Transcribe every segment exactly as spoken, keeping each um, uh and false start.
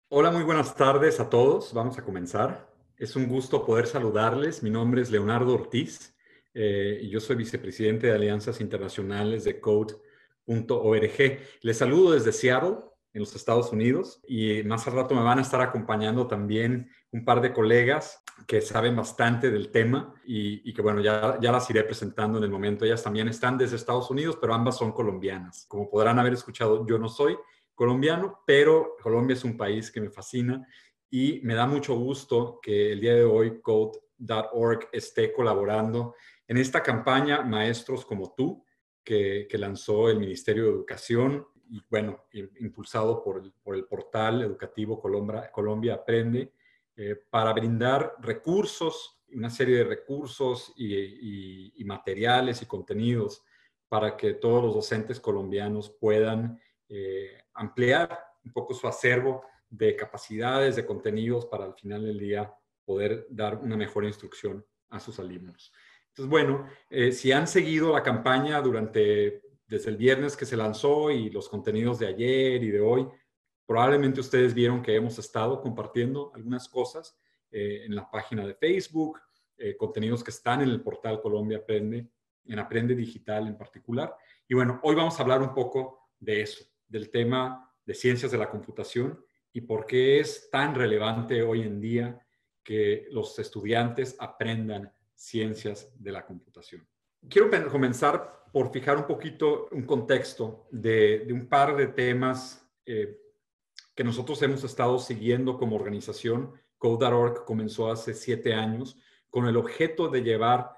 Hola, muy buenas tardes a todos. Vamos a comenzar. Es un gusto poder saludarles. Mi nombre es Leonardo Ortiz eh, y yo soy vicepresidente de Alianzas Internacionales de Code punto org. Les saludo desde Seattle, en los Estados Unidos, y más al rato me van a estar acompañando también un par de colegas que saben bastante del tema y, y que, bueno, ya, ya las iré presentando en el momento. Ellas también están desde Estados Unidos, pero ambas son colombianas. Como podrán haber escuchado, yo no soy colombiano, pero Colombia es un país que me fascina y me da mucho gusto que el día de hoy code punto org esté colaborando en esta campaña Maestros como tú, que, que lanzó el Ministerio de Educación y, bueno, impulsado por el, por el portal educativo Colombia, Colombia Aprende, eh, para brindar recursos, una serie de recursos y, y, y materiales y contenidos para que todos los docentes colombianos puedan eh, ampliar un poco su acervo de capacidades, de contenidos para al final del día poder dar una mejor instrucción a sus alumnos. Entonces, bueno, eh, si han seguido la campaña durante, desde el viernes que se lanzó y los contenidos de ayer y de hoy, probablemente ustedes vieron que hemos estado compartiendo algunas cosas eh, en la página de Facebook, eh, contenidos que están en el portal Colombia Aprende, en Aprende Digital en particular. Y bueno, hoy vamos a hablar un poco de eso, del tema de ciencias de la computación y por qué es tan relevante hoy en día que los estudiantes aprendan ciencias de la computación. Quiero comenzar por fijar un poquito un contexto de, de un par de temas eh, que nosotros hemos estado siguiendo como organización. code punto org comenzó hace siete años con el objeto de llevar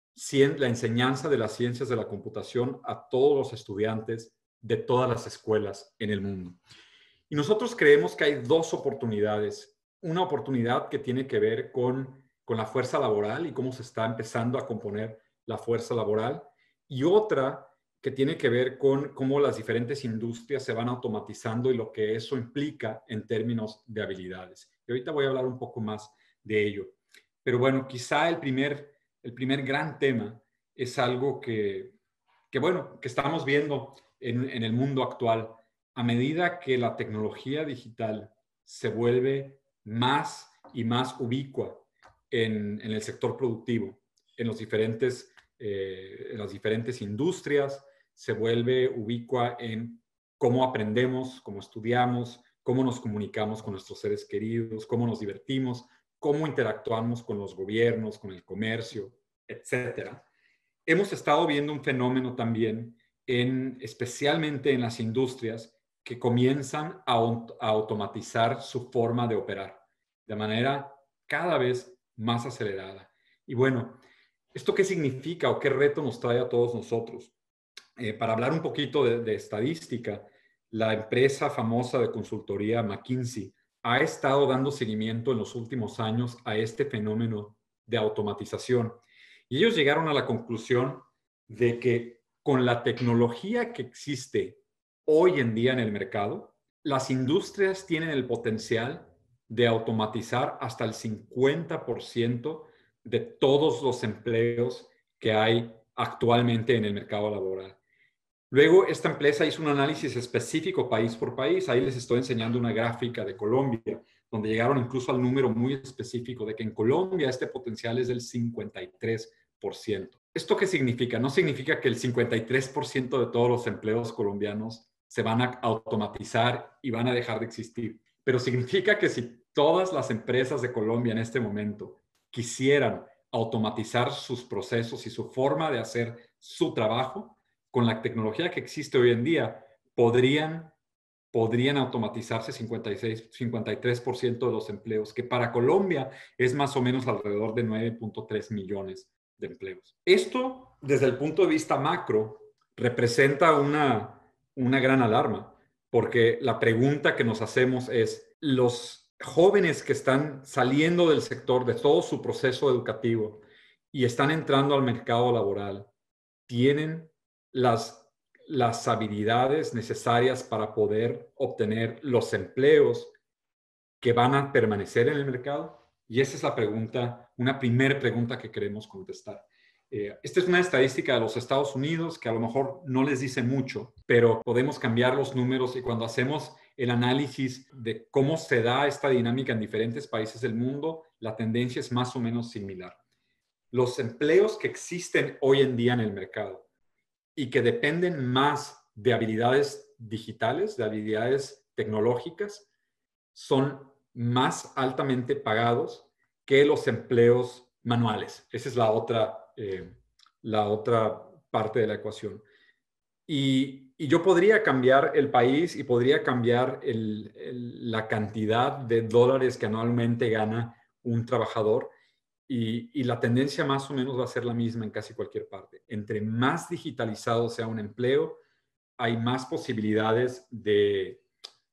la enseñanza de las ciencias de la computación a todos los estudiantes de todas las escuelas en el mundo. Y nosotros creemos que hay dos oportunidades. Una oportunidad que tiene que ver con, con la fuerza laboral y cómo se está empezando a componer la fuerza laboral. Y otra que tiene que ver con cómo las diferentes industrias se van automatizando y lo que eso implica en términos de habilidades. Y ahorita voy a hablar un poco más de ello. Pero bueno, quizá el primer, el primer gran tema es algo que, que bueno, que estamos viendo en, en el mundo actual. A medida que la tecnología digital se vuelve más y más ubicua en, en el sector productivo, en, los diferentes, eh, en las diferentes industrias, se vuelve ubicua en cómo aprendemos, cómo estudiamos, cómo nos comunicamos con nuestros seres queridos, cómo nos divertimos, cómo interactuamos con los gobiernos, con el comercio, etcétera. Hemos estado viendo un fenómeno también, en, especialmente en las industrias, que comienzan a, a automatizar su forma de operar de manera cada vez más acelerada. Y bueno, ¿esto qué significa o qué reto nos trae a todos nosotros? Eh, para hablar un poquito de, de estadística, la empresa famosa de consultoría McKinsey ha estado dando seguimiento en los últimos años a este fenómeno de automatización. Y ellos llegaron a la conclusión de que con la tecnología que existe hoy en día en el mercado, las industrias tienen el potencial de automatizar hasta el cincuenta por ciento de todos los empleos que hay actualmente en el mercado laboral. Luego, esta empresa hizo un análisis específico país por país. Ahí les estoy enseñando una gráfica de Colombia, donde llegaron incluso al número muy específico de que en Colombia este potencial es del cincuenta y tres por ciento. ¿Esto qué significa? No significa que el cincuenta y tres por ciento de todos los empleos colombianos se van a automatizar y van a dejar de existir, pero significa que si todas las empresas de Colombia en este momento quisieran automatizar sus procesos y su forma de hacer su trabajo, con la tecnología que existe hoy en día, podrían, podrían automatizarse cincuenta y seis, cincuenta y tres por ciento de los empleos, que para Colombia es más o menos alrededor de nueve punto tres millones de empleos. Esto, desde el punto de vista macro, representa una, una gran alarma, porque la pregunta que nos hacemos es, los jóvenes que están saliendo del sector, de todo su proceso educativo, y están entrando al mercado laboral, ¿tienen las, las habilidades necesarias para poder obtener los empleos que van a permanecer en el mercado? Y esa es la pregunta, una primera pregunta que queremos contestar. Eh, esta es una estadística de los Estados Unidos que a lo mejor no les dice mucho, pero podemos cambiar los números y cuando hacemos el análisis de cómo se da esta dinámica en diferentes países del mundo, la tendencia es más o menos similar. Los empleos que existen hoy en día en el mercado y que dependen más de habilidades digitales, de habilidades tecnológicas, son más altamente pagados que los empleos manuales. Esa es la otra, eh, la otra parte de la ecuación. Y, y yo podría cambiar el país y podría cambiar el, el, la cantidad de dólares que anualmente gana un trabajador y, y la tendencia más o menos va a ser la misma en casi cualquier parte. Entre más digitalizado sea un empleo, hay más posibilidades de,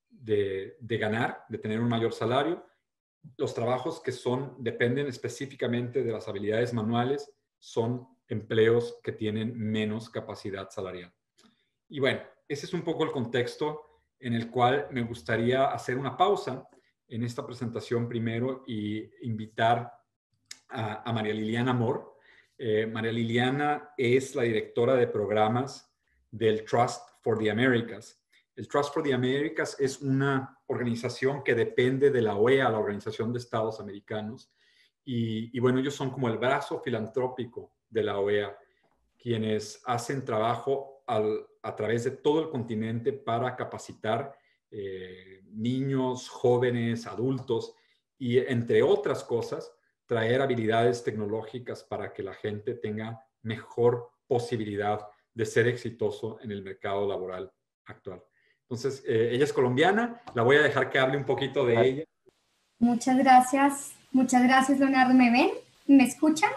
de, de ganar, de tener un mayor salario. Los trabajos que son, dependen específicamente de las habilidades manuales, son empleos que tienen menos capacidad salarial. Y bueno, ese es un poco el contexto en el cual me gustaría hacer una pausa en esta presentación primero y invitar a, a María Liliana Amor. Eh, María Liliana es la directora de programas del Trust for the Americas. El Trust for the Americas es una organización que depende de la O E A, la Organización de Estados Americanos, y, y bueno, ellos son como el brazo filantrópico de la O E A, quienes hacen trabajo al, a través de todo el continente para capacitar eh, niños, jóvenes, adultos y, entre otras cosas, traer habilidades tecnológicas para que la gente tenga mejor posibilidad de ser exitoso en el mercado laboral actual. Entonces, eh, ella es colombiana, la voy a dejar que hable un poquito de ella. Muchas gracias, muchas gracias, Leonardo. ¿Me ven? ¿Me escuchan?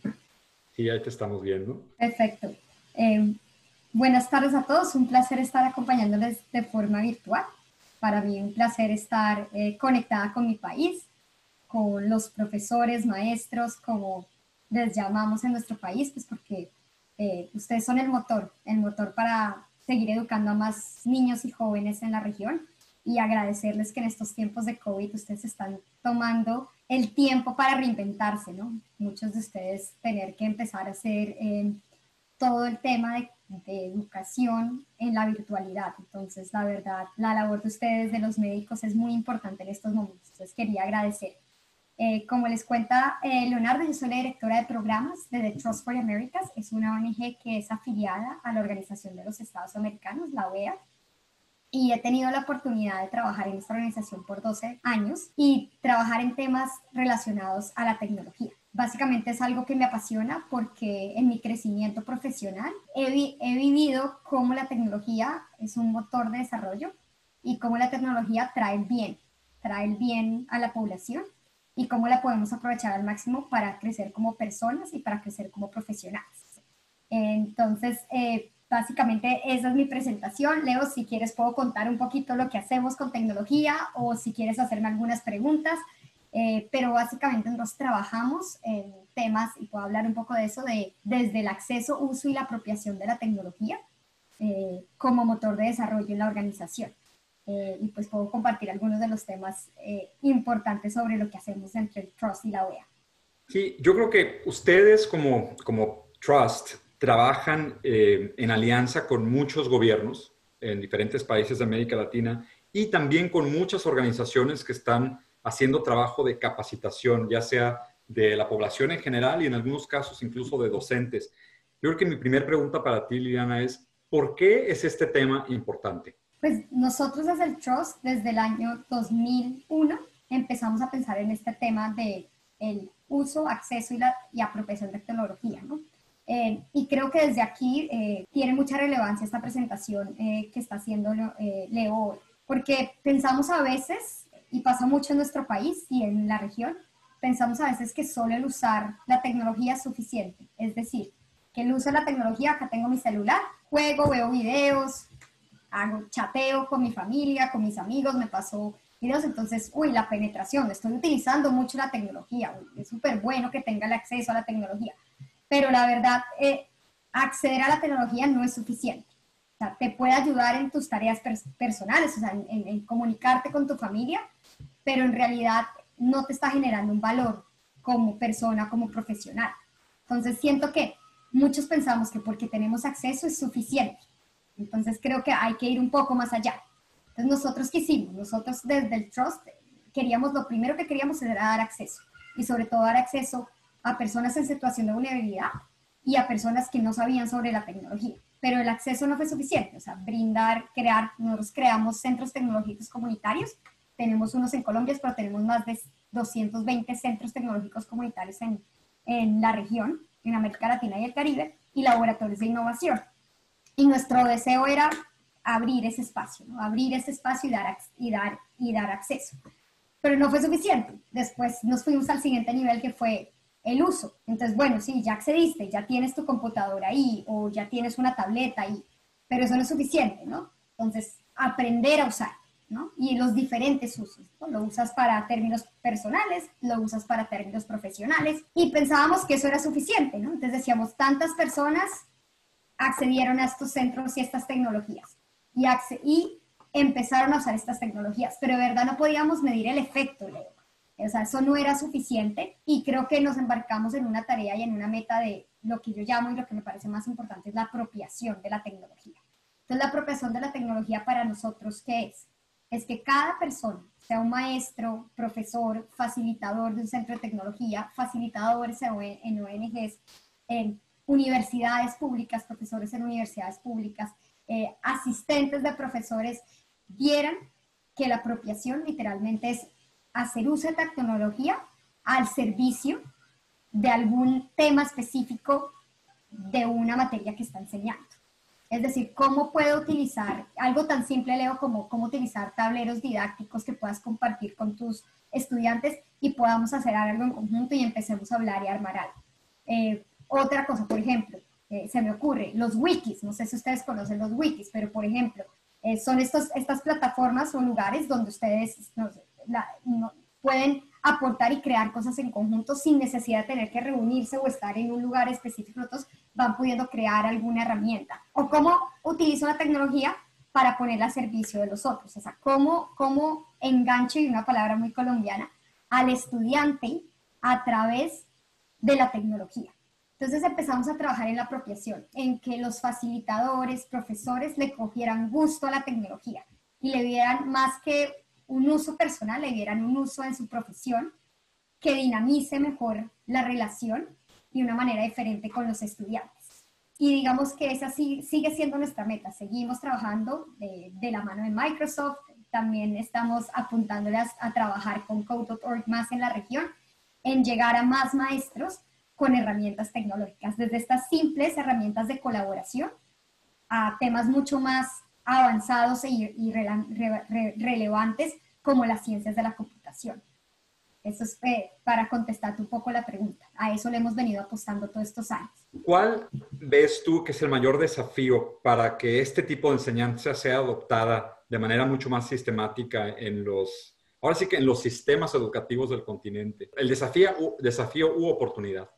Sí, ahí te estamos viendo. Perfecto. Eh, buenas tardes a todos, un placer estar acompañándoles de forma virtual. Para mí un placer estar eh, conectada con mi país, con los profesores, maestros, como les llamamos en nuestro país, pues porque eh, ustedes son el motor, el motor para seguir educando a más niños y jóvenes en la región, y agradecerles que en estos tiempos de COVID ustedes están tomando el tiempo para reinventarse, ¿no? Muchos de ustedes tener que empezar a hacer eh, todo el tema de, de educación en la virtualidad. Entonces, la verdad, la labor de ustedes, de los médicos, es muy importante en estos momentos. Entonces, quería agradecer. Eh, como les cuenta eh, Leonardo, yo soy la directora de programas de The Trust for the Americas. Es una O N G que es afiliada a la Organización de los Estados Americanos, la O E A, y he tenido la oportunidad de trabajar en esta organización por doce años y trabajar en temas relacionados a la tecnología. Básicamente es algo que me apasiona porque en mi crecimiento profesional he, vi he vivido cómo la tecnología es un motor de desarrollo y cómo la tecnología trae el bien, trae el bien a la población y cómo la podemos aprovechar al máximo para crecer como personas y para crecer como profesionales. Entonces, eh, básicamente esa es mi presentación. Leo, si quieres puedo contar un poquito lo que hacemos con tecnología o si quieres hacerme algunas preguntas, eh, pero básicamente nosotros trabajamos en temas, y puedo hablar un poco de eso, de, desde el acceso, uso y la apropiación de la tecnología eh, como motor de desarrollo en la organización. Eh, y pues puedo compartir algunos de los temas eh, importantes sobre lo que hacemos entre el Trust y la O E A. Sí, yo creo que ustedes como, como Trust trabajan eh, en alianza con muchos gobiernos en diferentes países de América Latina y también con muchas organizaciones que están haciendo trabajo de capacitación, ya sea de la población en general y en algunos casos incluso de docentes. Yo creo que mi primera pregunta para ti, Liliana, es ¿por qué es este tema importante? Pues nosotros desde el Trust, desde el año dos mil uno, empezamos a pensar en este tema de el uso, acceso y, la, y apropiación de tecnología, ¿no? Eh, y creo que desde aquí eh, tiene mucha relevancia esta presentación eh, que está haciendo eh, Leo hoy, porque pensamos a veces, y pasa mucho en nuestro país y en la región, pensamos a veces que solo el usar la tecnología es suficiente, es decir, que el uso de la tecnología, acá tengo mi celular, juego, veo videos, hago chateo con mi familia, con mis amigos, me paso videos, entonces, uy, la penetración, estoy utilizando mucho la tecnología, uy, es súper bueno que tenga el acceso a la tecnología, pero la verdad, eh, acceder a la tecnología no es suficiente. O sea, te puede ayudar en tus tareas pers personales, o sea, en, en, en comunicarte con tu familia, pero en realidad no te está generando un valor como persona, como profesional. Entonces, siento que muchos pensamos que porque tenemos acceso es suficiente. Entonces, creo que hay que ir un poco más allá. Entonces nosotros qué hicimos, nosotros desde el Trust queríamos, lo primero que queríamos era dar acceso, y sobre todo dar acceso a personas en situación de vulnerabilidad y a personas que no sabían sobre la tecnología. Pero el acceso no fue suficiente, o sea, brindar, crear, nosotros creamos centros tecnológicos comunitarios, tenemos unos en Colombia, pero tenemos más de doscientos veinte centros tecnológicos comunitarios en, en la región, en América Latina y el Caribe, y laboratorios de innovación. Y nuestro deseo era abrir ese espacio, ¿no? Abrir ese espacio y dar, y, dar, y dar acceso. Pero no fue suficiente. Después nos fuimos al siguiente nivel, que fue el uso. Entonces, bueno, sí, ya accediste, ya tienes tu computadora ahí, o ya tienes una tableta ahí, pero eso no es suficiente, ¿no? Entonces, aprender a usar, ¿no? Y los diferentes usos, ¿no? Lo usas para términos personales, lo usas para términos profesionales, y pensábamos que eso era suficiente, ¿no? Entonces decíamos, tantas personas accedieron a estos centros y a estas tecnologías, y, y empezaron a usar estas tecnologías, pero de verdad no podíamos medir el efecto, Leo. O sea, eso no era suficiente, y creo que nos embarcamos en una tarea y en una meta de lo que yo llamo, y lo que me parece más importante, es la apropiación de la tecnología. Entonces, la apropiación de la tecnología para nosotros, ¿qué es? Es que cada persona, sea un maestro, profesor, facilitador de un centro de tecnología, facilitadores en O N Ges, en universidades públicas, profesores en universidades públicas, eh, asistentes de profesores, vieran que la apropiación literalmente es hacer uso de tecnología al servicio de algún tema específico de una materia que está enseñando. Es decir, cómo puedo utilizar algo tan simple, Leo, como cómo utilizar tableros didácticos que puedas compartir con tus estudiantes y podamos hacer algo en conjunto y empecemos a hablar y a armar algo. Eh, otra cosa, por ejemplo, eh, se me ocurre, los wikis. No sé si ustedes conocen los wikis, pero por ejemplo, eh, son estos, estas plataformas o lugares donde ustedes no sé, la, no, pueden aportar y crear cosas en conjunto sin necesidad de tener que reunirse o estar en un lugar específico. Otros van pudiendo crear alguna herramienta. O cómo utilizo la tecnología para ponerla a servicio de los otros. O sea, cómo, cómo engancho, y una palabra muy colombiana, al estudiante a través de la tecnología. Entonces empezamos a trabajar en la apropiación, en que los facilitadores, profesores le cogieran gusto a la tecnología y le vieran más que un uso personal, le dieran un uso en su profesión que dinamice mejor la relación de una manera diferente con los estudiantes. Y digamos que esa sí, sigue siendo nuestra meta. Seguimos trabajando de, de la mano de Microsoft, también estamos apuntándole a, a trabajar con code punto org más en la región, en llegar a más maestros con herramientas tecnológicas, desde estas simples herramientas de colaboración a temas mucho más avanzados y, y re, re, re, relevantes como las ciencias de la computación. Eso es eh, para contestarte un poco la pregunta. A eso le hemos venido apostando todos estos años. ¿Cuál ves tú que es el mayor desafío para que este tipo de enseñanza sea adoptada de manera mucho más sistemática en los, ahora sí que en los sistemas educativos del continente? ¿El desafío, desafío u oportunidad?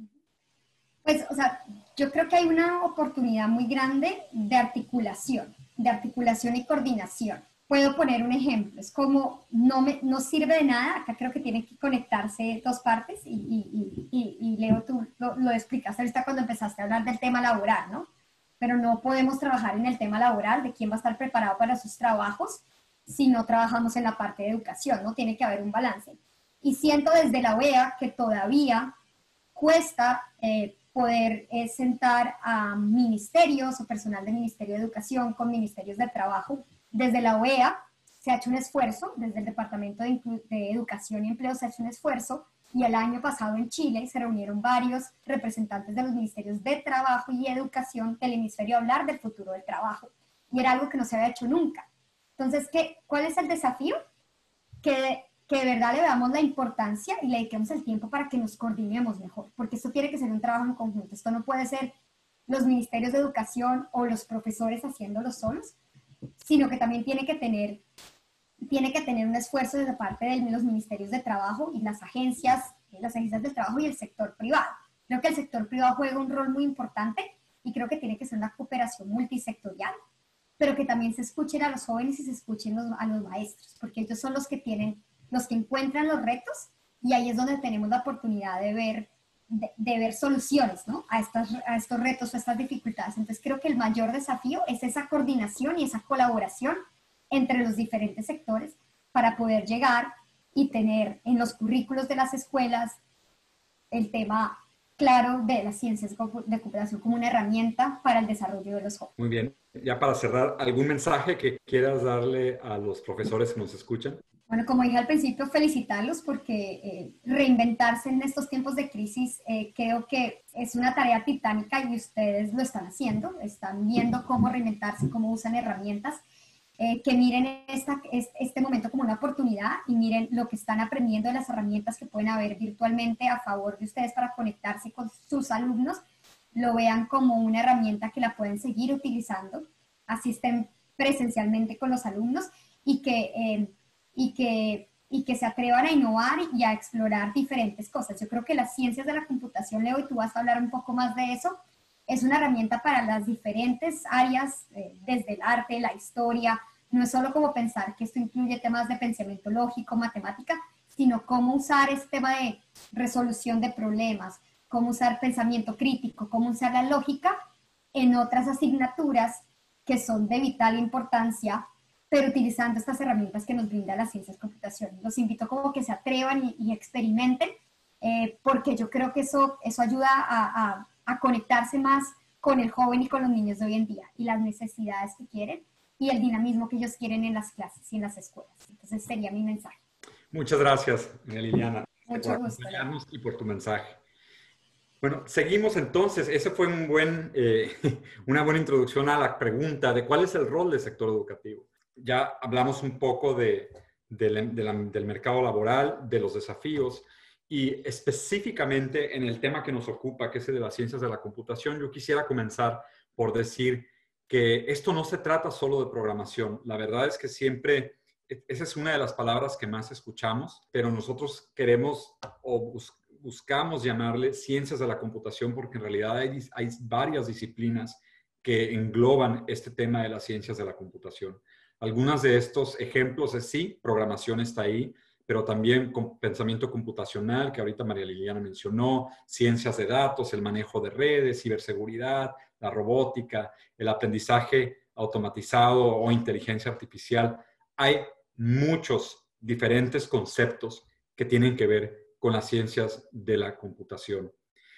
Pues, o sea, yo creo que hay una oportunidad muy grande de articulación, de articulación y coordinación. Puedo poner un ejemplo, es como no, me, no sirve de nada, acá creo que tienen que conectarse dos partes y, y, y, y Leo, tú lo, lo explicaste ahorita cuando empezaste a hablar del tema laboral, ¿no? Pero no podemos trabajar en el tema laboral de quién va a estar preparado para sus trabajos si no trabajamos en la parte de educación, ¿no? Tiene que haber un balance. Y siento desde la O E A que todavía cuesta eh, poder eh, sentar a ministerios o personal del Ministerio de Educación con ministerios de trabajo. Desde la O E A se ha hecho un esfuerzo, desde el Departamento de, de Educación y Empleo se ha hecho un esfuerzo, y el año pasado en Chile se reunieron varios representantes de los ministerios de Trabajo y Educación del hemisferio a hablar del futuro del trabajo, y era algo que no se había hecho nunca. Entonces, ¿qué, ¿cuál es el desafío? Que, que de verdad le damos la importancia y le dediquemos el tiempo para que nos coordinemos mejor, porque esto tiene que ser un trabajo en conjunto. Esto no puede ser los ministerios de educación o los profesores haciéndolo solos, sino que también tiene que tener, tiene que tener un esfuerzo desde parte de los ministerios de trabajo y las agencias, las agencias del trabajo y el sector privado. Creo que el sector privado juega un rol muy importante y creo que tiene que ser una cooperación multisectorial, pero que también se escuchen a los jóvenes y se escuchen los, a los maestros, porque ellos son los que tienen, los que encuentran los retos, y ahí es donde tenemos la oportunidad de ver De, de ver soluciones, ¿no? a, estas, a estos retos, a estas dificultades. Entonces creo que el mayor desafío es esa coordinación y esa colaboración entre los diferentes sectores para poder llegar y tener en los currículos de las escuelas el tema claro de las ciencias de computación como una herramienta para el desarrollo de los jóvenes. Muy bien. Ya para cerrar, ¿algún mensaje que quieras darle a los profesores que nos escuchan? Bueno, como dije al principio, felicitarlos porque eh, reinventarse en estos tiempos de crisis eh, creo que es una tarea titánica y ustedes lo están haciendo, están viendo cómo reinventarse, cómo usan herramientas, eh, que miren esta, este momento como una oportunidad y miren lo que están aprendiendo de las herramientas que pueden haber virtualmente a favor de ustedes para conectarse con sus alumnos, lo vean como una herramienta que la pueden seguir utilizando, así estén presencialmente con los alumnos y que... Eh, Y que, y que se atrevan a innovar y a explorar diferentes cosas. Yo creo que las ciencias de la computación, Leo, y tú vas a hablar un poco más de eso, es una herramienta para las diferentes áreas, eh, desde el arte, la historia. No es solo como pensar que esto incluye temas de pensamiento lógico, matemática, sino cómo usar este tema de resolución de problemas, cómo usar pensamiento crítico, cómo usar la lógica en otras asignaturas que son de vital importancia, pero utilizando estas herramientas que nos brinda las ciencias de computación. Los invito como que se atrevan y, y experimenten, eh, porque yo creo que eso, eso ayuda a, a, a conectarse más con el joven y con los niños de hoy en día, y las necesidades que quieren, y el dinamismo que ellos quieren en las clases y en las escuelas. Entonces sería mi mensaje. Muchas gracias, Liliana, Mucho por gusto. acompañarnos y por tu mensaje. Bueno, seguimos entonces. Ese fue un buen, eh, una buena introducción a la pregunta de cuál es el rol del sector educativo. Ya hablamos un poco de, de la, de la, del mercado laboral, de los desafíos, y específicamente en el tema que nos ocupa, que es el de las ciencias de la computación, yo quisiera comenzar por decir que esto no se trata solo de programación. La verdad es que siempre, esa es una de las palabras que más escuchamos, pero nosotros queremos o buscamos buscamos llamarle ciencias de la computación porque en realidad hay, hay varias disciplinas que engloban este tema de las ciencias de la computación. Algunos de estos ejemplos es sí, programación está ahí, pero también con pensamiento computacional, que ahorita María Liliana mencionó, ciencias de datos, el manejo de redes, ciberseguridad, la robótica, el aprendizaje automatizado o inteligencia artificial. Hay muchos diferentes conceptos que tienen que ver con las ciencias de la computación.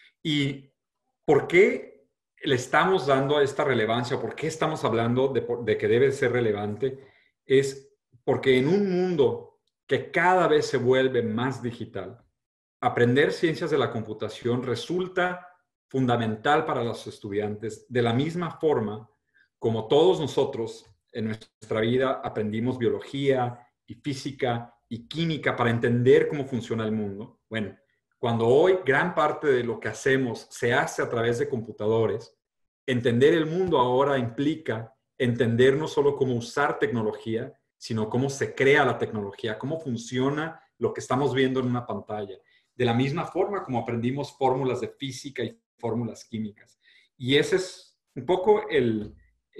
¿Y por qué le estamos dando esta relevancia? ¿Por qué estamos hablando de, de que debe ser relevante? Es porque en un mundo que cada vez se vuelve más digital, aprender ciencias de la computación resulta fundamental para los estudiantes, de la misma forma como todos nosotros en nuestra vida aprendimos biología y física y química para entender cómo funciona el mundo. Bueno, cuando hoy gran parte de lo que hacemos se hace a través de computadores, entender el mundo ahora implica entender no solo cómo usar tecnología, sino cómo se crea la tecnología, cómo funciona lo que estamos viendo en una pantalla. De la misma forma como aprendimos fórmulas de física y fórmulas químicas. Y esa es un poco el,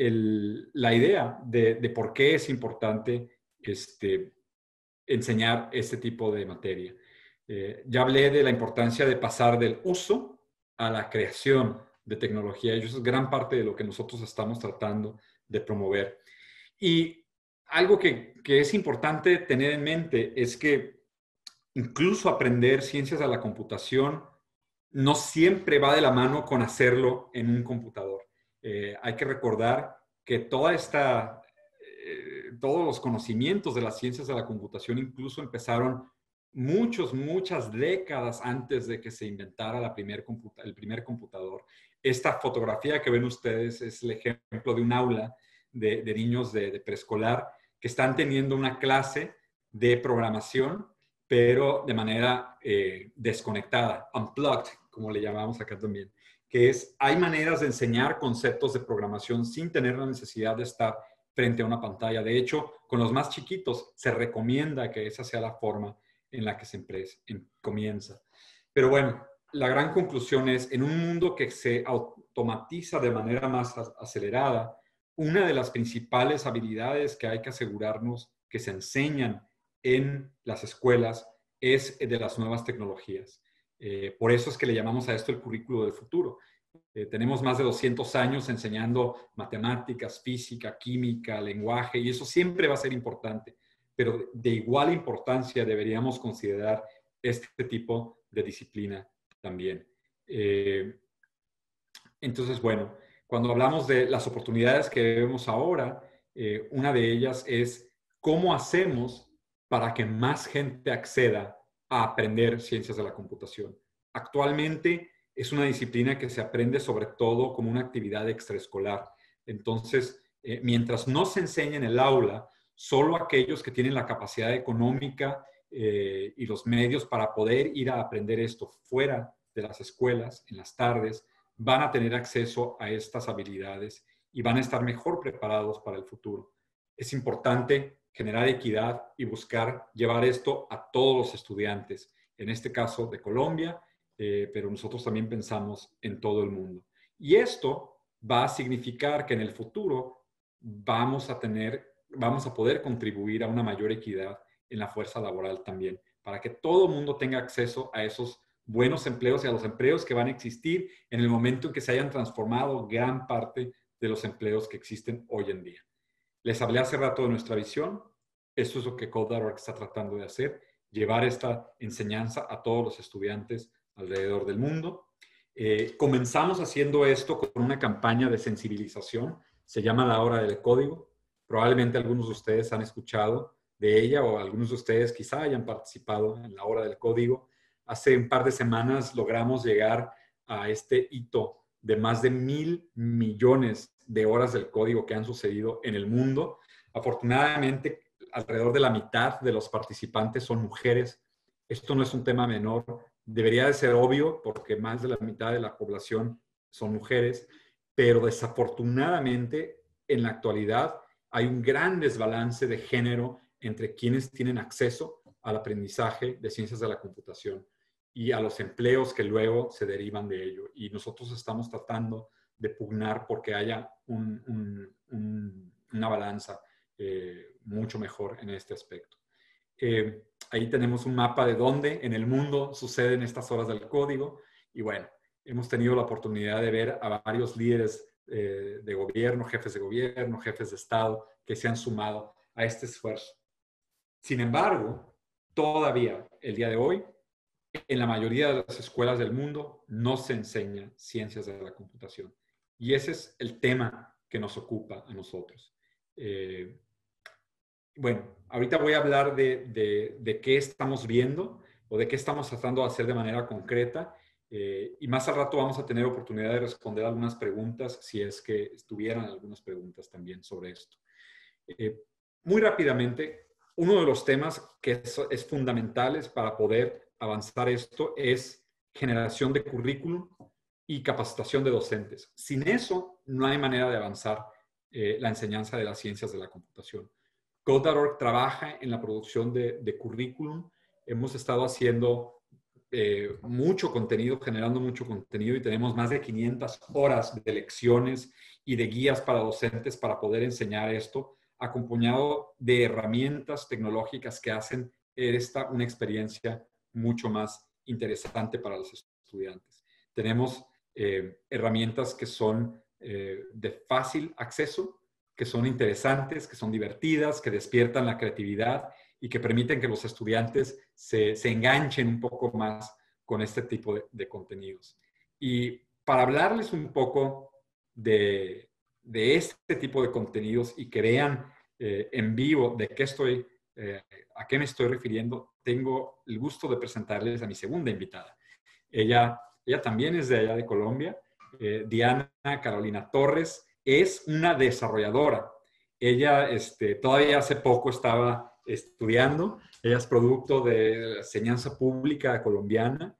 el, la idea de, de por qué es importante este, enseñar este tipo de materia. Eh, ya hablé de la importancia de pasar del uso a la creación de tecnología, y eso es gran parte de lo que nosotros estamos tratando de promover. Y algo que, que es importante tener en mente es que incluso aprender ciencias de la computación no siempre va de la mano con hacerlo en un computador. Eh, hay que recordar que toda esta todos los conocimientos de las ciencias de la computación incluso empezaron muchos, muchas décadas antes de que se inventara la primer el primer computador. Esta fotografía que ven ustedes es el ejemplo de un aula de, de niños de, de preescolar que están teniendo una clase de programación, pero de manera eh, desconectada, unplugged, como le llamamos acá también, que es, hay maneras de enseñar conceptos de programación sin tener la necesidad de estar frente a una pantalla. De hecho, con los más chiquitos se recomienda que esa sea la forma en la que se en, comienza. Pero bueno, la gran conclusión es, en un mundo que se automatiza de manera más acelerada, una de las principales habilidades que hay que asegurarnos que se enseñan en las escuelas es de las nuevas tecnologías. Eh, por eso es que le llamamos a esto el currículo del futuro. Eh, tenemos más de doscientos años enseñando matemáticas, física, química, lenguaje, y eso siempre va a ser importante, pero de igual importancia deberíamos considerar este tipo de disciplina también. Eh, entonces, bueno, cuando hablamos de las oportunidades que vemos ahora, eh, una de ellas es cómo hacemos para que más gente acceda a aprender ciencias de la computación. Actualmente es una disciplina que se aprende sobre todo como una actividad extraescolar. Entonces, eh, mientras no se enseña en el aula, solo aquellos que tienen la capacidad económica eh, y los medios para poder ir a aprender esto fuera de las escuelas, en las tardes, van a tener acceso a estas habilidades y van a estar mejor preparados para el futuro. Es importante generar equidad y buscar llevar esto a todos los estudiantes, en este caso de Colombia, eh, pero nosotros también pensamos en todo el mundo. Y esto va a significar que en el futuro vamos a tener, vamos a poder contribuir a una mayor equidad en la fuerza laboral también, para que todo el mundo tenga acceso a esos buenos empleos y a los empleos que van a existir en el momento en que se hayan transformado gran parte de los empleos que existen hoy en día. Les hablé hace rato de nuestra visión. Eso es lo que Code punto org está tratando de hacer, llevar esta enseñanza a todos los estudiantes alrededor del mundo. Eh, comenzamos haciendo esto con una campaña de sensibilización. Se llama La Hora del Código. Probablemente algunos de ustedes han escuchado de ella o algunos de ustedes quizá hayan participado en La Hora del Código. Hace un par de semanas logramos llegar a este hito de más de mil millones de horas del código que han sucedido en el mundo. Afortunadamente, alrededor de la mitad de los participantes son mujeres. Esto no es un tema menor. Debería de ser obvio porque más de la mitad de la población son mujeres, pero desafortunadamente en la actualidad hay un gran desbalance de género entre quienes tienen acceso al aprendizaje de ciencias de la computación y a los empleos que luego se derivan de ello. Y nosotros estamos tratando de pugnar porque haya un, un, un, una balanza eh, mucho mejor en este aspecto. Eh, ahí tenemos un mapa de dónde en el mundo suceden estas horas del código. Y bueno, hemos tenido la oportunidad de ver a varios líderes eh, de gobierno, jefes de gobierno, jefes de Estado que se han sumado a este esfuerzo. Sin embargo, todavía el día de hoy, en la mayoría de las escuelas del mundo no se enseña ciencias de la computación. Y ese es el tema que nos ocupa a nosotros. Eh, bueno, ahorita voy a hablar de, de, de qué estamos viendo o de qué estamos tratando de hacer de manera concreta. Eh, y más al rato vamos a tener oportunidad de responder algunas preguntas, si es que estuvieran algunas preguntas también sobre esto. Eh, muy rápidamente, uno de los temas que es, es fundamentales para poder avanzar esto es generación de currículum y capacitación de docentes. Sin eso, no hay manera de avanzar eh, la enseñanza de las ciencias de la computación. Code punto org trabaja en la producción de, de currículum. Hemos estado haciendo eh, mucho contenido, generando mucho contenido y tenemos más de quinientas horas de lecciones y de guías para docentes para poder enseñar esto, acompañado de herramientas tecnológicas que hacen esta una experiencia mucho más interesante para los estudiantes. Tenemos eh, herramientas que son eh, de fácil acceso, que son interesantes, que son divertidas, que despiertan la creatividad y que permiten que los estudiantes se, se enganchen un poco más con este tipo de, de contenidos. Y para hablarles un poco de, de este tipo de contenidos y que vean eh, en vivo de qué estoy, eh, a qué me estoy refiriendo, tengo el gusto de presentarles a mi segunda invitada. Ella, ella también es de allá de Colombia, eh, Diana Carolina Torres, es una desarrolladora. Ella este, todavía hace poco estaba estudiando, ella es producto de la enseñanza pública colombiana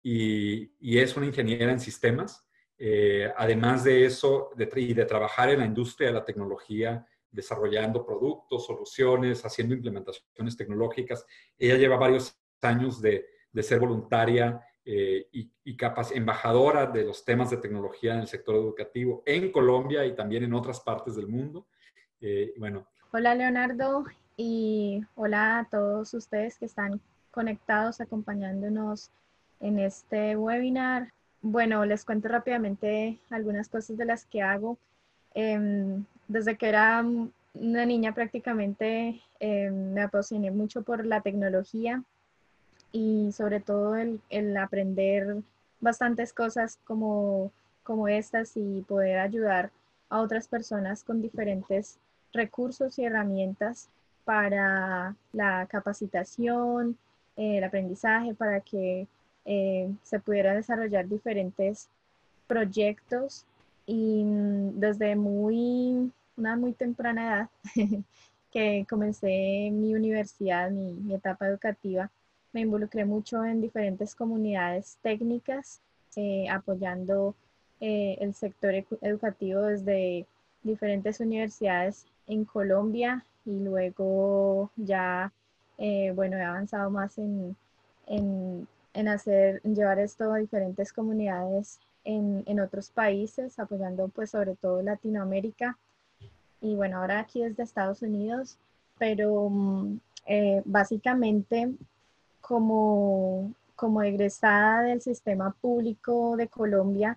y, y es una ingeniera en sistemas. Eh, además de eso, de, y de trabajar en la industria de la tecnología, desarrollando productos, soluciones, haciendo implementaciones tecnológicas. Ella lleva varios años de, de ser voluntaria eh, y, y capaz, embajadora de los temas de tecnología en el sector educativo en Colombia y también en otras partes del mundo. Eh, bueno. Hola Leonardo y hola a todos ustedes que están conectados acompañándonos en este webinar. bueno, les cuento rápidamente algunas cosas de las que hago. Em, desde que era una niña prácticamente em, me apasioné mucho por la tecnología y sobre todo el, el aprender bastantes cosas como, como estas y poder ayudar a otras personas con diferentes recursos y herramientas para la capacitación, eh, el aprendizaje, para que eh, se pudiera desarrollar diferentes proyectos y mm, desde muy, una muy temprana edad que comencé mi universidad, mi, mi etapa educativa, me involucré mucho en diferentes comunidades técnicas, eh, apoyando eh, el sector educativo desde diferentes universidades en Colombia y luego ya, eh, bueno, he avanzado más en, en, en hacer, en llevar esto a diferentes comunidades en, en otros países, apoyando pues sobre todo Latinoamérica y bueno, ahora aquí desde Estados Unidos, pero mm, eh, básicamente como, como egresada del sistema público de Colombia,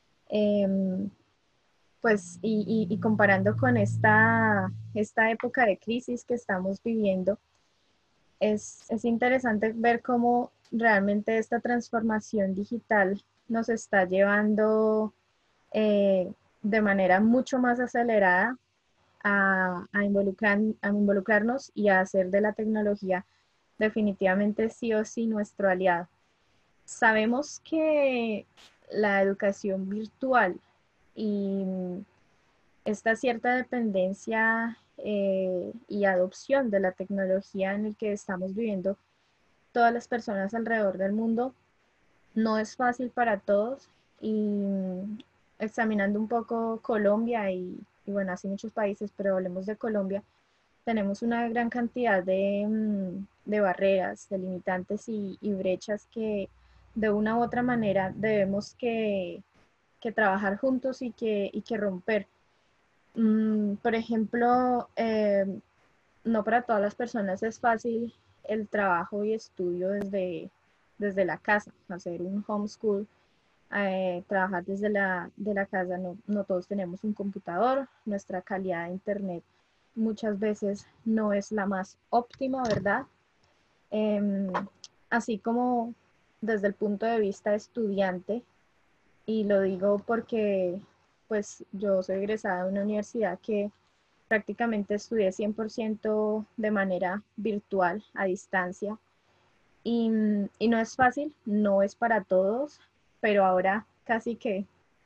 em, pues y, y- y comparando con esta, esta época de crisis que estamos viviendo, es, es interesante ver cómo realmente esta transformación digital nos está llevando eh, de manera mucho más acelerada a, a, involucrar, a involucrarnos y a hacer de la tecnología definitivamente sí o sí nuestro aliado. Sabemos que la educación virtual y esta cierta dependencia eh, y adopción de la tecnología en el que estamos viviendo todas las personas alrededor del mundo no es fácil para todos y examinando un poco Colombia y, y bueno, así muchos países, pero hablemos de Colombia, tenemos una gran cantidad de, mm, de barreras, de limitantes y, y brechas que de una u otra manera debemos que, que trabajar juntos y que, y que romper. Mm, por ejemplo, eh, no para todas las personas es fácil el trabajo y estudio desde, desde la casa, hacer un homeschool, eh, trabajar desde la, de la casa. No, no todos tenemos un computador, nuestra calidad de internet muchas veces no es la más óptima, ¿verdad? Em, Así como desde el punto de vista estudiante, y lo digo porque pues yo soy egresada de una universidad que prácticamente estudié cien por ciento de manera virtual, a distancia, y, y no es fácil, no es para todos, pero ahora casi que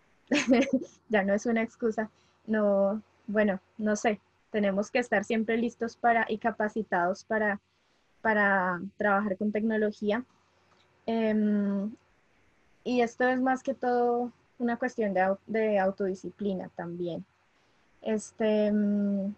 ya no es una excusa. No, bueno, no sé, tenemos que estar siempre listos para y capacitados para, para trabajar con tecnología. Em, y esto es más que todo una cuestión de, au- de autodisciplina también. Este, em,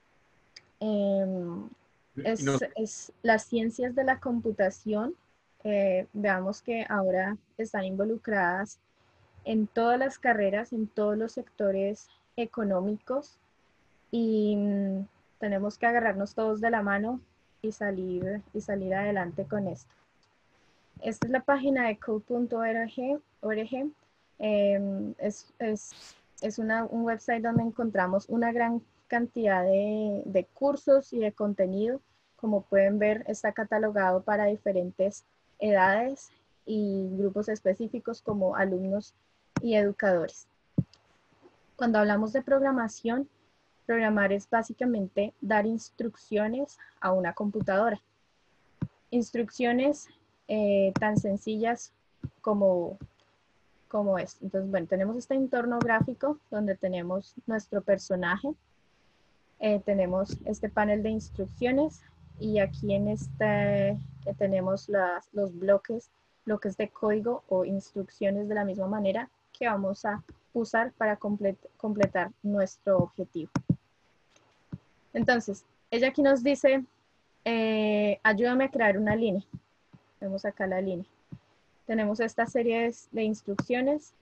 em, Y es, nos, es las ciencias de la computación. Eh, veamos que ahora están involucradas en todas las carreras, en todos los sectores económicos y mm, tenemos que agarrarnos todos de la mano y salir, y salir adelante con esto. Esta es la página de code punto org. Eh, es es, es una, un website donde encontramos una gran cantidad de, de cursos y de contenido. Como pueden ver, está catalogado para diferentes edades y grupos específicos como alumnos y educadores. Cuando hablamos de programación, programar es básicamente dar instrucciones a una computadora. Instrucciones eh, tan sencillas como, como esto. Entonces, bueno, tenemos este entorno gráfico donde tenemos nuestro personaje, eh, tenemos este panel de instrucciones y aquí en este eh, tenemos las, los bloques, bloques de código o instrucciones de la misma manera que vamos a usar para complet completar nuestro objetivo. Entonces, ella aquí nos dice, eh, ayúdame a crear una línea. Vemos acá la línea. Tenemos esta serie de, de instrucciones.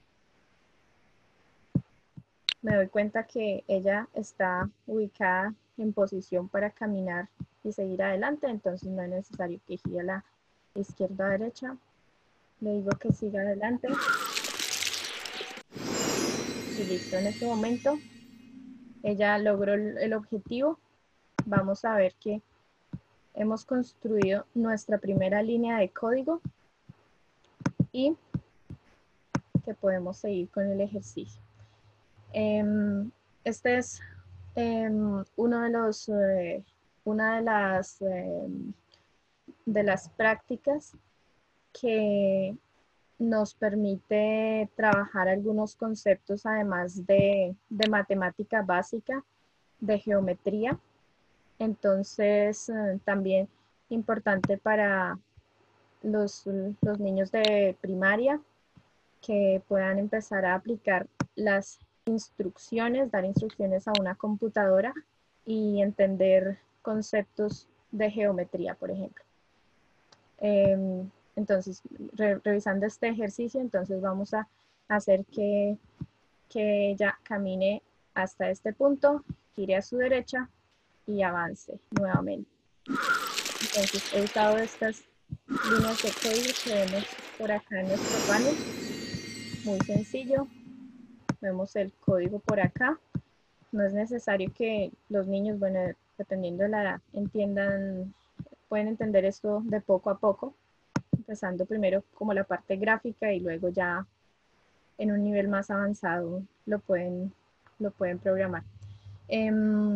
Me doy cuenta que ella está ubicada en posición para caminar y seguir adelante, entonces no es necesario que gire a la izquierda o derecha. Le digo que siga adelante. Y listo, en este momento ella logró el, el objetivo. Vamos a ver que hemos construido nuestra primera línea de código y que podemos seguir con el ejercicio. Um, este es um, uno de los, uh, una de las, um, de las prácticas que nos permite trabajar algunos conceptos además de, de matemática básica, de geometría. Entonces, uh, también importante para los, los niños de primaria que puedan empezar a aplicar las instrucciones, dar instrucciones a una computadora y entender conceptos de geometría, por ejemplo. Eh, entonces, re revisando este ejercicio, entonces vamos a hacer que, que ella camine hasta este punto, gire a su derecha y avance nuevamente. Entonces, he usado estas líneas de código que vemos por acá en nuestro panel. Muy sencillo. Vemos el código por acá. No es necesario que los niños, bueno, dependiendo de la edad, entiendan, pueden entender esto de poco a poco, empezando primero como la parte gráfica y luego ya en un nivel más avanzado lo pueden, lo pueden programar. Eh,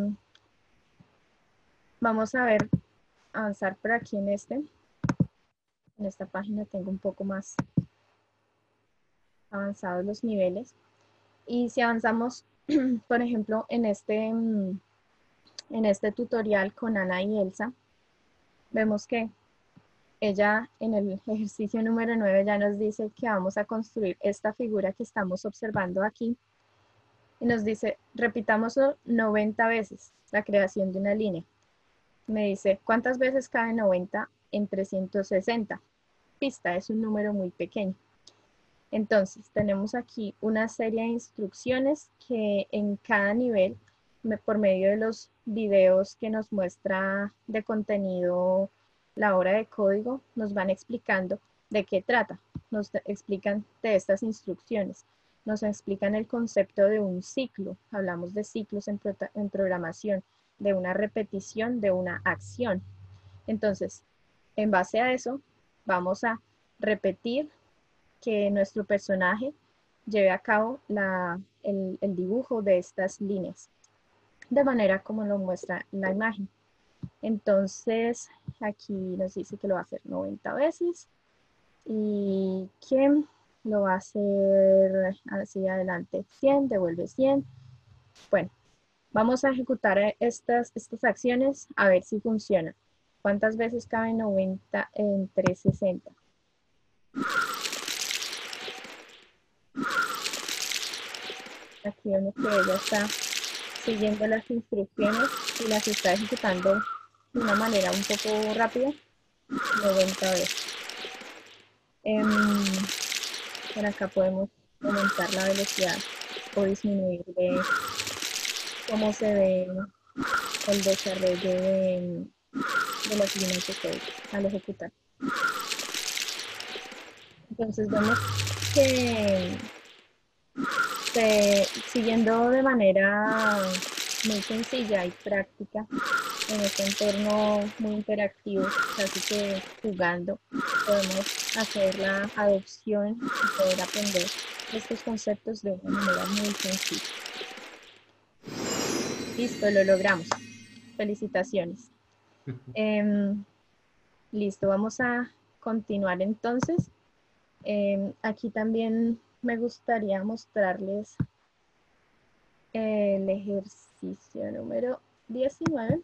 vamos a ver, avanzar por aquí en este. En esta página tengo un poco más avanzados los niveles. Y si avanzamos, por ejemplo, en este, en este tutorial con Ana y Elsa, vemos que ella en el ejercicio número nueve ya nos dice que vamos a construir esta figura que estamos observando aquí. Y nos dice, repitámoslo noventa veces, la creación de una línea. Me dice, ¿cuántas veces cabe noventa en trescientos sesenta? Pista, es un número muy pequeño. Entonces, tenemos aquí una serie de instrucciones que en cada nivel, por medio de los videos que nos muestra de contenido la hora de código, nos van explicando de qué trata. Nos explican de estas instrucciones. Nos explican el concepto de un ciclo. Hablamos de ciclos en, pro en programación, de una repetición, de una acción. Entonces, en base a eso, vamos a repetir que nuestro personaje lleve a cabo la, el, el dibujo de estas líneas, de manera como lo muestra la imagen. Entonces, aquí nos dice que lo va a hacer noventa veces y que lo va a hacer hacia adelante cien, devuelve cien. Bueno, vamos a ejecutar estas, estas acciones a ver si funciona. ¿Cuántas veces cabe noventa en trescientos sesenta? Aquí vemos que ella está siguiendo las instrucciones y las está ejecutando de una manera un poco rápida, noventa veces. Eh, por acá podemos aumentar la velocidad o disminuir de cómo se ve el desarrollo de, de las líneas de código al ejecutar. Entonces vemos que se, siguiendo de manera muy sencilla y práctica, en este entorno muy interactivo, casi que jugando, podemos hacer la adopción y poder aprender estos conceptos de una manera muy sencilla. Listo, lo logramos. Felicitaciones. Eh, listo, vamos a continuar entonces. Eh, aquí también me gustaría mostrarles el ejercicio número diecinueve.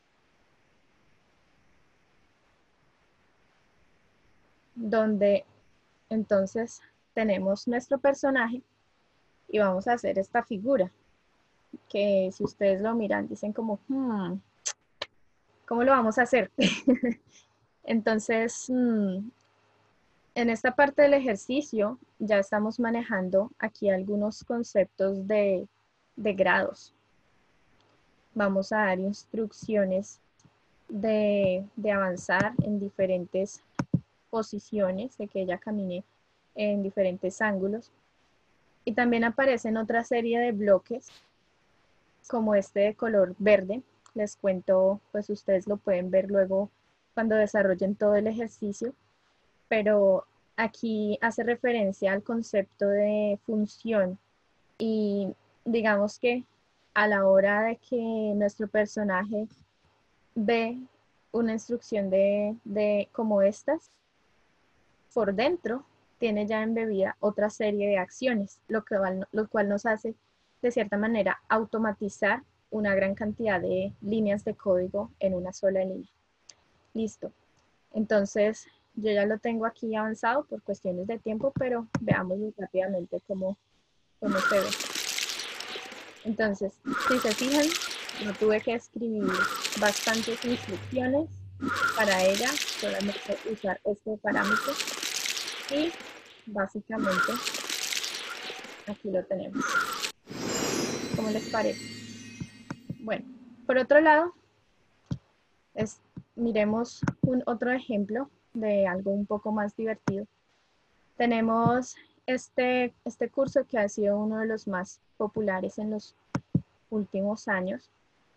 Donde entonces tenemos nuestro personaje y vamos a hacer esta figura que si ustedes lo miran dicen como hmm, ¿cómo lo vamos a hacer? Entonces hmm, en esta parte del ejercicio ya estamos manejando aquí algunos conceptos de, de grados. Vamos a dar instrucciones de, de avanzar en diferentes posiciones, de que ella camine en diferentes ángulos. Y también aparecen otra serie de bloques, como este de color verde. Les cuento, pues ustedes lo pueden ver luego cuando desarrollen todo el ejercicio, pero aquí hace referencia al concepto de función y digamos que a la hora de que nuestro personaje ve una instrucción de, de como estas, por dentro tiene ya embebida otra serie de acciones, lo, que, lo cual nos hace de cierta manera automatizar una gran cantidad de líneas de código en una sola línea. Listo. Entonces, yo ya lo tengo aquí avanzado por cuestiones de tiempo, pero veamos rápidamente cómo, cómo se ve. Entonces, si se fijan, yo tuve que escribir bastantes instrucciones para ella, solamente usar este parámetro. Y básicamente aquí lo tenemos. ¿Cómo les parece? Bueno, por otro lado, es, miremos un otro ejemplo de algo un poco más divertido. Tenemos este, este curso que ha sido uno de los más populares en los últimos años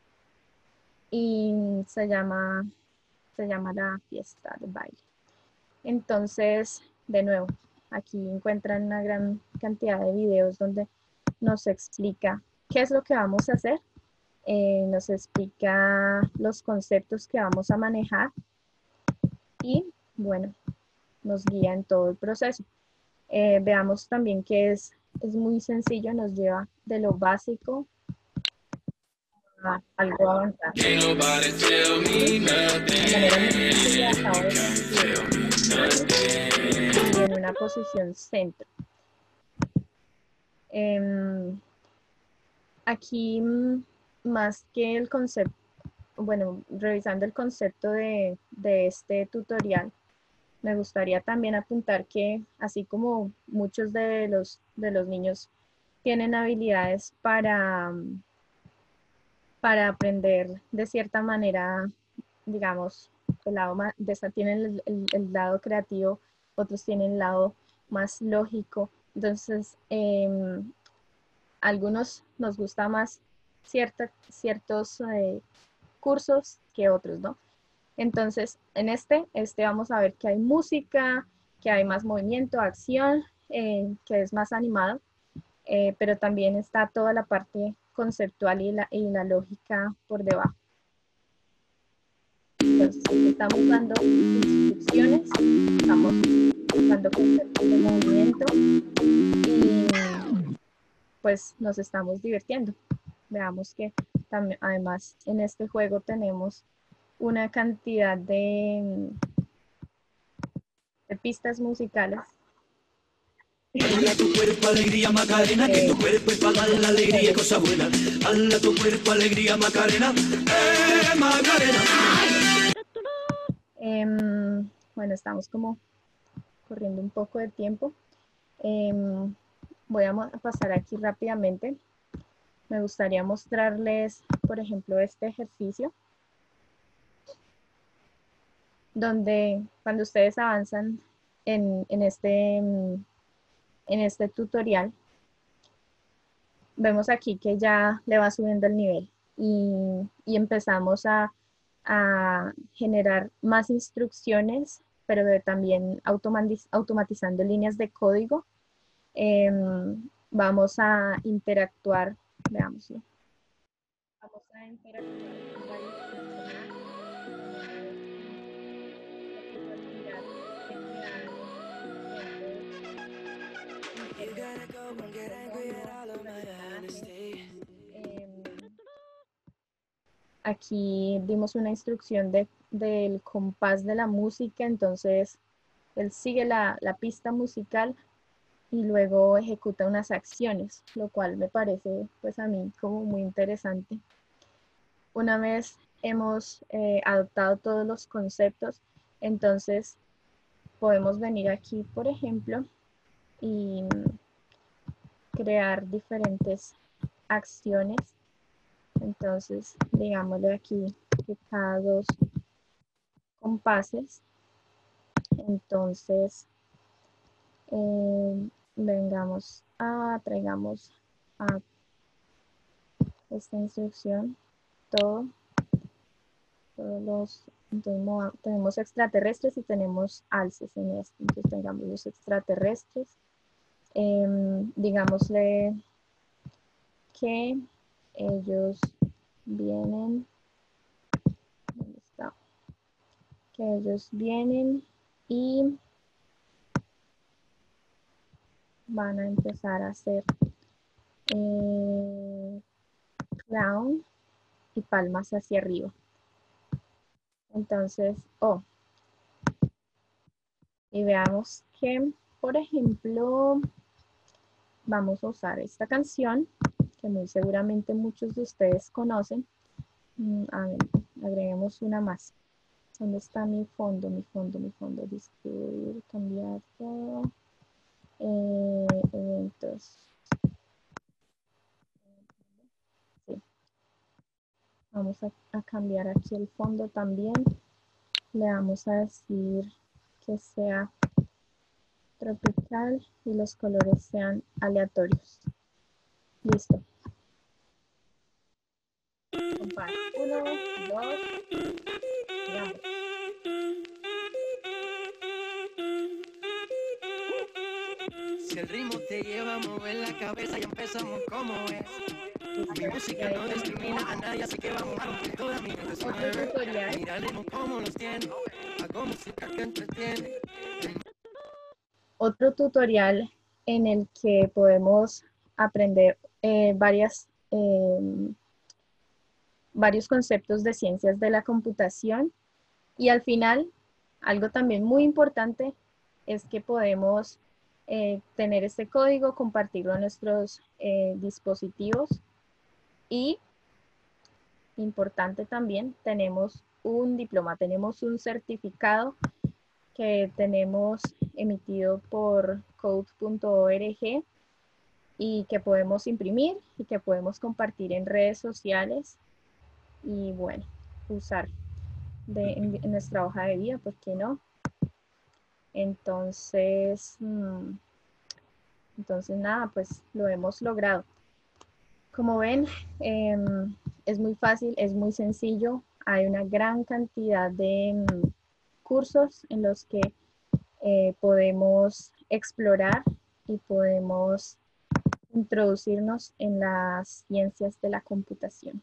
y se llama, se llama la fiesta de baile. Entonces, de nuevo, aquí encuentran una gran cantidad de videos donde nos explica qué es lo que vamos a hacer, eh, nos explica los conceptos que vamos a manejar y, bueno, nos guía en todo el proceso. Eh, veamos también que es, es muy sencillo, nos lleva de lo básico a algo avanzado. De manera muy sencilla, acabo de y en una posición centro. Eh, aquí, más que el concepto, bueno, revisando el concepto de, de este tutorial, me gustaría también apuntar que así como muchos de los, de los niños tienen habilidades para, para aprender de cierta manera, digamos, el lado más, de esta tienen el, el, el lado creativo, otros tienen el lado más lógico. Entonces, eh, algunos nos gusta más cierta, ciertos eh, cursos que otros, ¿no? Entonces, en este, este vamos a ver que hay música, que hay más movimiento, acción, eh, que es más animado, eh, pero también está toda la parte conceptual y la, y la lógica por debajo. Entonces, estamos dando instrucciones, estamos dando conceptos de movimiento y pues nos estamos divirtiendo. Veamos que también, además en este juego tenemos una cantidad de, de pistas musicales. Hala tu cuerpo, alegría, Macarena, que tu cuerpo es para dar la alegría y cosas buenas. Hala tu cuerpo, alegría, Macarena, eh, Macarena. Eh, bueno, estamos como corriendo un poco de tiempo. Eh, voy a pasar aquí rápidamente. Me gustaría mostrarles, por ejemplo, este ejercicio, donde cuando ustedes avanzan en, en, este, en este tutorial, vemos aquí que ya le va subiendo el nivel y, y empezamos a, a generar más instrucciones, pero de también automatiz automatizando líneas de código. Eh, vamos a interactuar, veámoslo. Vamos a interactuar con varios personajes. Aquí dimos una instrucción de, del compás de la música, entonces él sigue la, la pista musical y luego ejecuta unas acciones, lo cual me parece pues a mí como muy interesante. Una vez hemos eh, adoptado todos los conceptos, entonces podemos venir aquí, por ejemplo, y crear diferentes acciones. Entonces, digámosle aquí que cada dos compases, entonces, eh, vengamos a, traigamos a esta instrucción todo, todos los, entonces tenemos extraterrestres y tenemos alces en esto, entonces tengamos los extraterrestres, eh, digámosle que ellos vienen, ¿dónde está? Que ellos vienen y van a empezar a hacer eh, clown y palmas hacia arriba. Entonces, oh, y veamos que, por ejemplo, vamos a usar esta canción que muy seguramente muchos de ustedes conocen. A ver, agreguemos una más. ¿Dónde está mi fondo? Mi fondo, mi fondo. Distribuir, cambiar todo. Eh, eventos. Sí. Vamos a, a cambiar aquí el fondo también. Le vamos a decir que sea tropical y los colores sean aleatorios. Listo. Compás. Uno, dos, digamos. Si el ritmo te lleva a mover la cabeza y empezamos como es. Mi música no discrimina a nadie, así que vamos a romper toda mi Otro tutorial. Mira el ritmo como los tiene. Hago música que entretiene. Otro tutorial en el que podemos aprender eh, varias, eh, varios conceptos de ciencias de la computación. Y al final, algo también muy importante es que podemos eh, tener este código, compartirlo en nuestros eh, dispositivos. Y, importante también, tenemos un diploma, tenemos un certificado que tenemos emitido por code punto org y que podemos imprimir y que podemos compartir en redes sociales y, bueno, usar de, en, en nuestra hoja de vida, ¿por qué no? Entonces, mmm, entonces nada, pues lo hemos logrado. Como ven, eh, es muy fácil, es muy sencillo. Hay una gran cantidad de um, cursos en los que eh, podemos explorar y podemos introducirnos en las ciencias de la computación.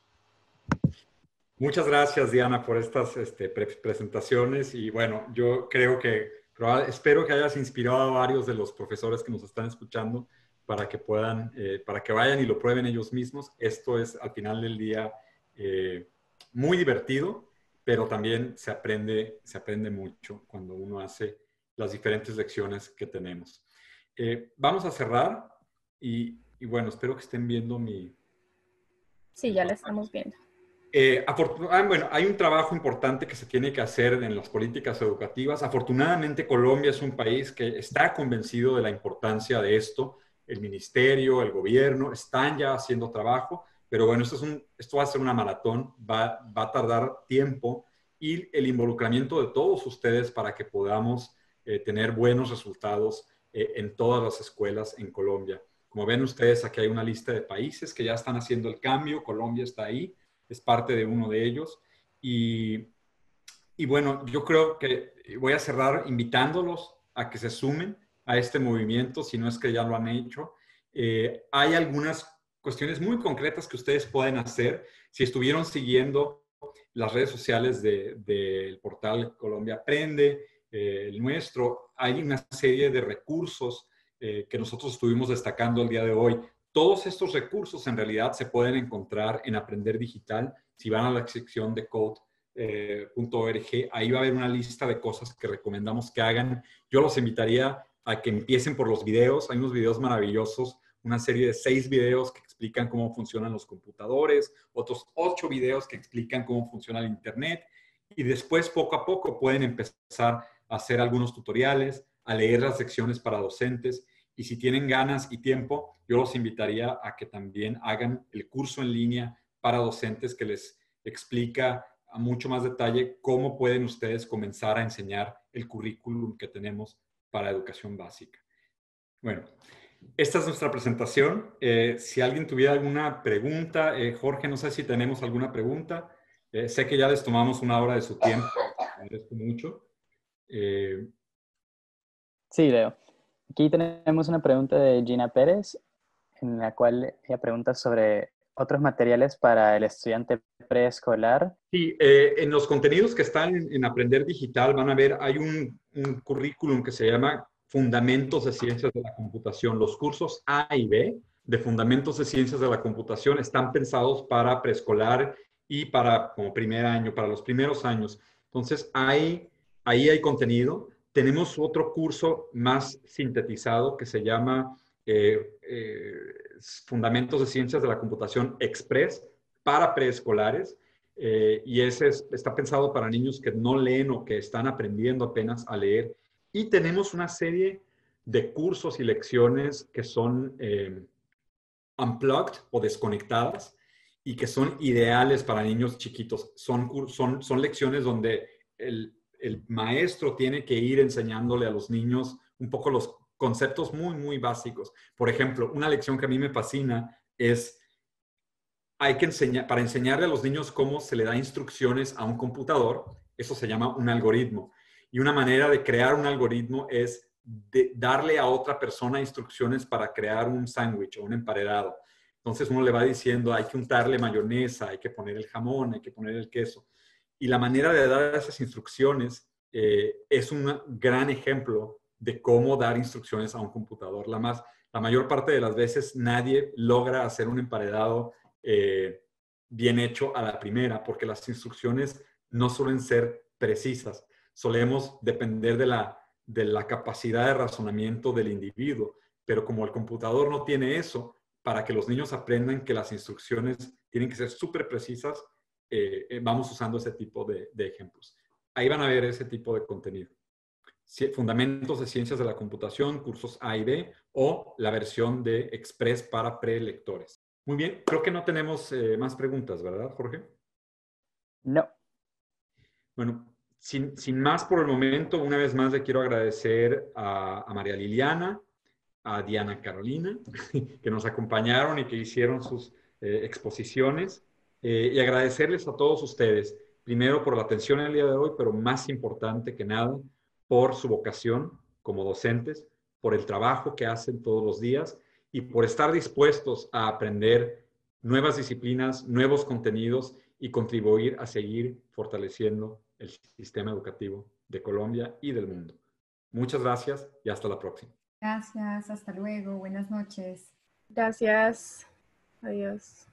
Muchas gracias, Diana, por estas este, pre presentaciones. Y bueno, yo creo que, espero que hayas inspirado a varios de los profesores que nos están escuchando para que puedan, eh, para que vayan y lo prueben ellos mismos. Esto es, al final del día, eh, muy divertido, pero también se aprende, se aprende mucho cuando uno hace las diferentes lecciones que tenemos. Eh, vamos a cerrar y, y bueno, espero que estén viendo mi... Sí, ya la estamos viendo. Eh, afortunadamente, bueno, hay un trabajo importante que se tiene que hacer en las políticas educativas. Afortunadamente, Colombia es un país que está convencido de la importancia de esto. El ministerio, el gobierno están ya haciendo trabajo, pero bueno, esto, es un, esto va a ser una maratón, va, va a tardar tiempo y el involucramiento de todos ustedes para que podamos eh, tener buenos resultados eh, en todas las escuelas en Colombia. Como ven ustedes, aquí hay una lista de países que ya están haciendo el cambio. Colombia está ahí, es parte de uno de ellos. Y, y bueno, yo creo que voy a cerrar invitándolos a que se sumen a este movimiento, si no es que ya lo han hecho. Eh, hay algunas cuestiones muy concretas que ustedes pueden hacer. Si estuvieron siguiendo las redes sociales del de, de portal Colombia Aprende, eh, el nuestro, hay una serie de recursos eh, que nosotros estuvimos destacando el día de hoy. Todos estos recursos en realidad se pueden encontrar en Aprender Digital. Si van a la sección de code punto org, ahí va a haber una lista de cosas que recomendamos que hagan. Yo los invitaría a que empiecen por los videos. Hay unos videos maravillosos, una serie de seis videos que explican cómo funcionan los computadores, otros ocho videos que explican cómo funciona el Internet, y después poco a poco pueden empezar a hacer algunos tutoriales, a leer las secciones para docentes. Y si tienen ganas y tiempo, yo los invitaría a que también hagan el curso en línea para docentes que les explica a mucho más detalle cómo pueden ustedes comenzar a enseñar el currículum que tenemos para educación básica. Bueno, esta es nuestra presentación. Eh, si alguien tuviera alguna pregunta, eh, Jorge, no sé si tenemos alguna pregunta. Eh, sé que ya les tomamos una hora de su tiempo. Agradezco mucho. Eh, Sí, Leo. Aquí tenemos una pregunta de Gina Pérez, en la cual ella pregunta sobre otros materiales para el estudiante preescolar. Sí, eh, en los contenidos que están en, en Aprender Digital van a ver, hay un, un currículum que se llama Fundamentos de Ciencias de la Computación. Los cursos A y B de Fundamentos de Ciencias de la Computación están pensados para preescolar y para como primer año, para los primeros años. Entonces, hay, ahí hay contenido. Tenemos otro curso más sintetizado que se llama eh, eh, Fundamentos de Ciencias de la Computación Express para preescolares. Eh, y ese es, está pensado para niños que no leen o que están aprendiendo apenas a leer. Y tenemos una serie de cursos y lecciones que son eh, unplugged o desconectadas y que son ideales para niños chiquitos. Son, son, son lecciones donde el, el maestro tiene que ir enseñándole a los niños un poco los conceptos muy, muy básicos. Por ejemplo, una lección que a mí me fascina es hay que enseñar, para enseñarle a los niños cómo se le da instrucciones a un computador, eso se llama un algoritmo. Y una manera de crear un algoritmo es de darle a otra persona instrucciones para crear un sándwich o un emparedado. Entonces uno le va diciendo, hay que untarle mayonesa, hay que poner el jamón, hay que poner el queso. Y la manera de dar esas instrucciones eh, es un gran ejemplo de cómo dar instrucciones a un computador. La, más, la mayor parte de las veces nadie logra hacer un emparedado Eh, bien hecho a la primera, porque las instrucciones no suelen ser precisas. Solemos depender de la, de la capacidad de razonamiento del individuo, pero como el computador no tiene eso, para que los niños aprendan que las instrucciones tienen que ser súper precisas, eh, eh, vamos usando ese tipo de, de ejemplos. Ahí van a ver ese tipo de contenido. Fundamentos de Ciencias de la Computación, cursos A y B, o la versión de Express para prelectores. Muy bien, creo que no tenemos eh, más preguntas, ¿verdad, Jorge? No. Bueno, sin, sin más por el momento, una vez más le quiero agradecer a, a María Liliana, a Diana Carolina, que nos acompañaron y que hicieron sus eh, exposiciones, eh, y agradecerles a todos ustedes, primero por la atención el día de hoy, pero más importante que nada, por su vocación como docentes, por el trabajo que hacen todos los días y por estar dispuestos a aprender nuevas disciplinas, nuevos contenidos y contribuir a seguir fortaleciendo el sistema educativo de Colombia y del mundo. Muchas gracias y hasta la próxima. Gracias, hasta luego, buenas noches. Gracias. Adiós.